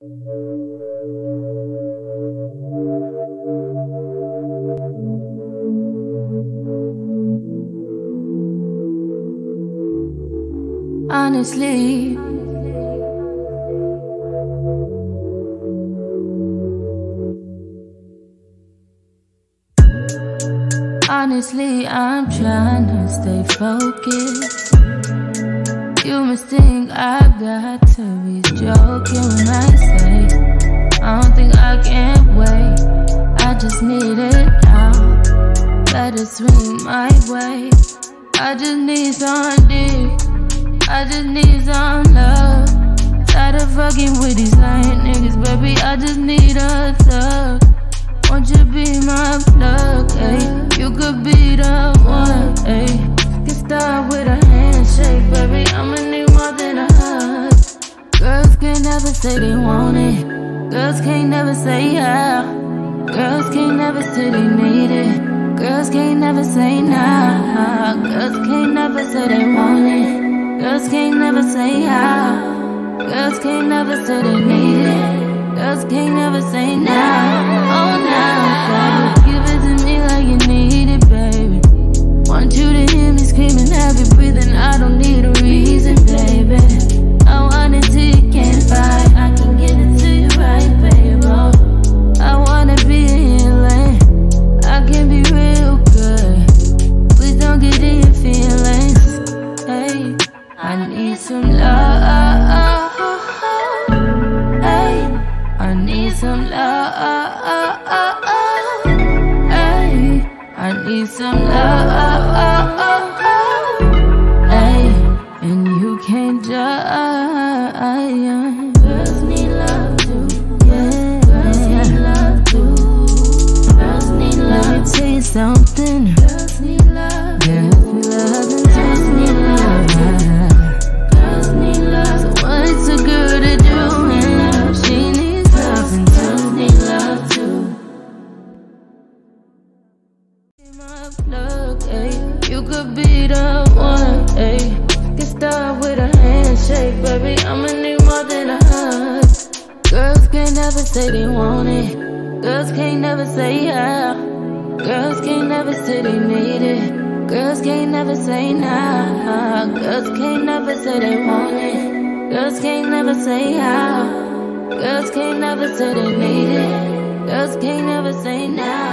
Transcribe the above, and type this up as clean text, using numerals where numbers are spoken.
Honestly, I'm trying to stay focused. You must think I got to be joking when I say I don't think I can wait. I just need it now. Let it swing my way. I just need some dick. I just need some love. Tired of fucking with these lying niggas, baby. I just need a thug. Won't you be my plug, ayy? You could be the one, ayy. Get started with a handshake, baby. I'ma need more than a hug. Girls can't never say they want it. Girls can't never say yeah. Girls can't never say they need it. Girls can't never say nah. Girls can't never say they want it. Girls can't never say how. Girls can't never say they need it. Girls can't never say nah. Oh, nah, baby. Give it to me like you need it, baby. Want you to hear me screaming, heavy breathing. I don't need a reason, baby. I want it till you can't fight. I can give it to you right, baby. I wanna be a healing. I can be real good. Please don't get in your feelings. Hey, I need some love. Hey, I need some love. Hey, I need some love. Hey, and you can't judge. Girls need love too. Yeah, girls need love too. Girls need love. Let me tell you something. Girls need love. Girls need love. Girls need love. Girls need love. So what's a girl to do? And she needs love, and girls need love too. My plug, ayy. You could be the one, ayy. Get started with a handshake, baby. I'ma need more than a hug. Girls can't never say they want it. Girls can't never say yeah. Girls can't never say they need it. Girls can't never say nah. Girls can't never say they want it. Girls can't never say how. Girls can't never say they need it. Girls can't never say nah.